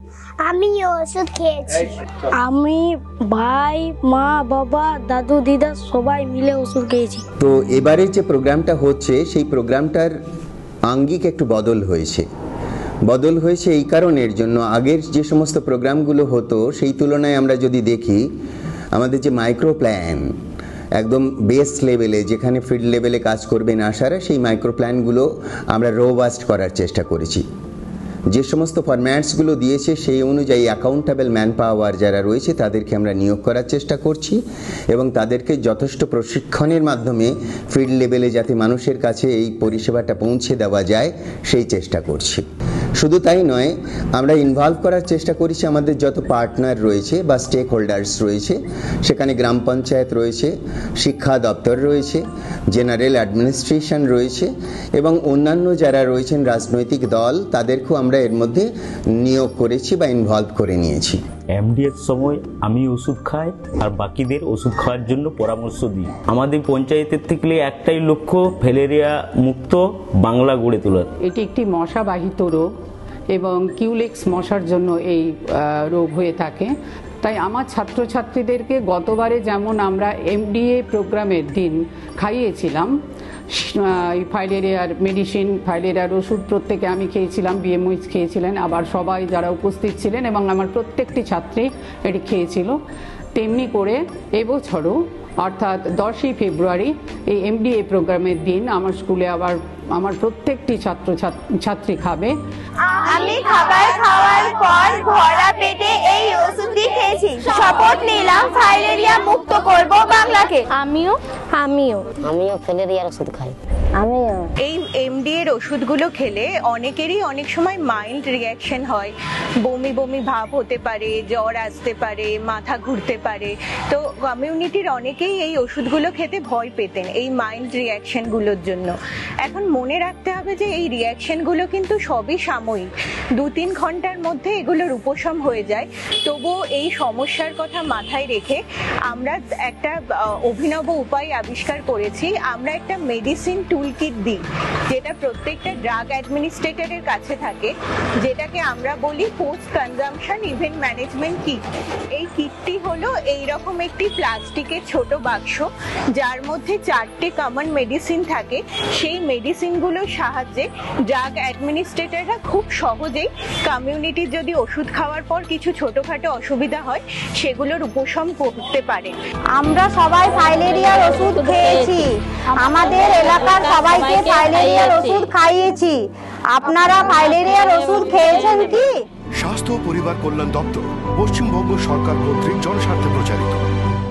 আমি ওষুধ খেয়েছি। আমি, ভাই, মা, বাবা, দাদু, দিদা সবাই মিলে ওষুধ খেয়েছি। তো এবারে যে প্রোগ্রামটা হচ্ছে সেই প্রোগ্রামটার আঙ্গিক একটু বদল হয়েছে এই কারণের জন্য আগের যে সমস্ত প্রোগ্রামগুলো হতো সেই তুলনায় আমরা যদি দেখি আমাদের যে মাইক্রো প্ল্যান একদম বেস লেভেলে যেখানে ফিল্ড লেভেলে কাজ করবেন আশারা, সেই মাইক্রো প্ল্যানগুলো আমরা রোবাস্ট করার চেষ্টা করেছি। যে সমস্ত ফরম্যাটসগুলো দিয়েছে সেই অনুযায়ী অ্যাকাউন্টেবল ম্যান পাওয়ার যারা রয়েছে তাদেরকে আমরা নিয়োগ করার চেষ্টা করছি এবং তাদেরকে যথেষ্ট প্রশিক্ষণের মাধ্যমে ফিল্ড লেভেলে যাতে মানুষের কাছে এই পরিষেবাটা পৌঁছে দেওয়া যায় সেই চেষ্টা করছি। শুধু তাই নয়, আমরা ইনভলভ করার চেষ্টা করেছি আমাদের যত পার্টনার রয়েছে বা স্টেক হোল্ডার্স রয়েছে, সেখানে গ্রাম পঞ্চায়েত রয়েছে, শিক্ষা দপ্তর রয়েছে, জেনারেল অ্যাডমিনিস্ট্রেশন রয়েছে এবং অন্যান্য যারা রয়েছেন রাজনৈতিক দল, তাদেরকেও আমরা এর মধ্যে নিয়োগ করেছি বা ইনভলভ করে নিয়েছি। এমডিএর সময় আমি ওষুধ খাই আর বাকিদের ওষুধ খাওয়ার জন্য পরামর্শ দিই। আমাদের পঞ্চায়েতের থেকে একটাই লক্ষ্য, ফ্যালেরিয়া মুক্ত বাংলা গড়ে তোলার। এটি একটি মশাবাহিত রোগ এবং কিউলেক্স মশার জন্য এই রোগ হয়ে থাকে। তাই আমার ছাত্রছাত্রীদেরকে গতবারে যেমন আমরা এমডিএ প্রোগ্রামের দিন খাইয়েছিলাম ফাইলেরিয়ার মেডিসিন, ফাইলেরিয়ার ওষুধ প্রত্যেকে আমি খেয়েছিলাম, বিএমওইচ খেয়েছিলেন, আবার সবাই যারা উপস্থিত ছিলেন এবং আমার প্রত্যেকটি ছাত্রী এটি খেয়েছিল, তেমনি করে এবছরও অর্থাৎ 10ই ফেব্রুয়ারি এই এমডিএ প্রোগ্রামের দিন আমার স্কুলে আবার আমার প্রত্যেকটি ছাত্রী খাবে। আমি খাবার খাওয়ার পর ভরা পেটে এই ওষুধটি খেয়েছি। শপথ নিলাম ফাইলেরিয়া মুক্ত করব বাংলাকে। আমিও ফ্যালেরিয়ার ওষুধ খাই। এই এমডি এর ওষুধগুলো খেলে অনেকেরই অনেক সময় মাইল্ড রিঅ্যাকশন হয়, বমি বমি ভাব হতে পারে, জ্বর আসতে পারে, মাথা ঘুরতে পারে। তো কমিউনিটির অনেকেই এই ওষুধগুলো খেতে ভয় পেতেন এই মাইল্ড রিঅ্যাকশনগুলোর জন্য। এখন মনে রাখতে হবে যে এই রিঅ্যাকশনগুলো কিন্তু সবই সাময়িক, 2-3 ঘন্টার মধ্যে এগুলোর উপশম হয়ে যায়। তবুও এই সমস্যার কথা মাথায় রেখে আমরা একটা অভিনব উপায় আবিষ্কার করেছি। আমরা একটা মেডিসিন টুল কিট দিই, যেটা প্রত্যেকটা ড্রাগ অ্যাডমিনিস্ট্রেটরের কাছে থাকে, যেটাকে আমরা বলি post consumption event management kit. এই কিটটি হলো এইরকম একটি প্লাস্টিকের ছোট বাক্স, যার মধ্যে 4টে কমন মেডিসিন থাকে। সেই মেডিসিনগুলোর সাহায্যে ড্রাগ অ্যাডমিনিস্ট্রেটররা খুব সহজেই কমিউনিটির যদি ওষুধ খাওয়ার পর কিছু ছোটখাটো অসুবিধা হয় সেগুলোর উপশম করতে পারে। আমরা সবাই ফাইলেরিয়ার ওষুধ খেয়েছি, আমাদের এলাকার সবাইকে ফাইলেরিয়ার ওষুধ খাইয়েছি। আপনারা ফাইলেরিয়ার ওষুধ খেয়েছেন কি? স্বাস্থ্য ও পরিবার কল্যাণ দপ্তর, পশ্চিমবঙ্গ সরকার কর্তৃক জনস্বার্থে প্রচারিত।